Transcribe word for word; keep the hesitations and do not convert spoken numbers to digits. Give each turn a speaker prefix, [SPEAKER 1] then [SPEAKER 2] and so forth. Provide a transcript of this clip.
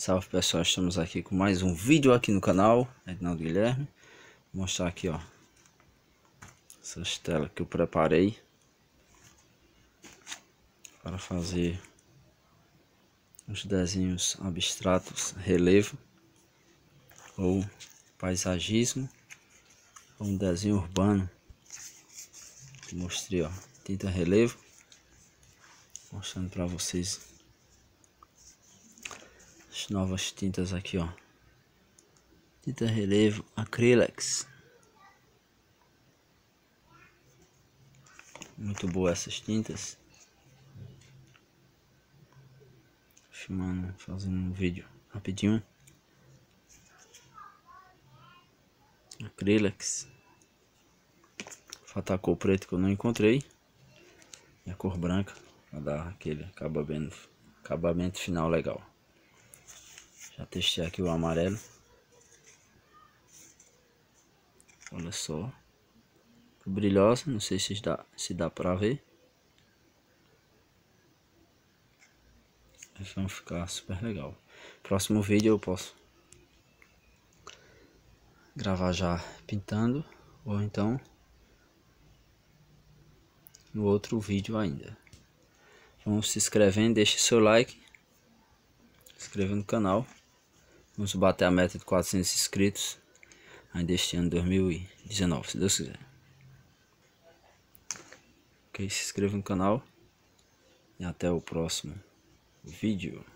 [SPEAKER 1] Salve pessoal, estamos aqui com mais um vídeo aqui no canal Edinaldo Guilherme. Vou mostrar aqui, ó, essas telas que eu preparei para fazer uns desenhos abstratos, relevo ou paisagismo, ou um desenho urbano. Mostrei, ó, tinta relevo, mostrando para vocês as novas tintas aqui, ó. Tinta relevo Acrylex. Muito boa essas tintas. Filmando, fazendo um vídeo rapidinho. Acrylex. Falta a cor preta que eu não encontrei. E a cor branca para dar aquele acabamento, acabamento final legal. Já testei aqui o amarelo. Olha só. Brilhosa, não sei se dá, se dá pra ver. Mas vão ficar super legal. Próximo vídeo eu posso gravar já pintando, ou então no outro vídeo ainda. Vamos se inscrevendo, deixe seu like, se inscreva no canal. Vamos bater a meta de quatrocentos inscritos ainda este ano dois mil e dezenove, se Deus quiser. Ok, se inscreva no canal e até o próximo vídeo.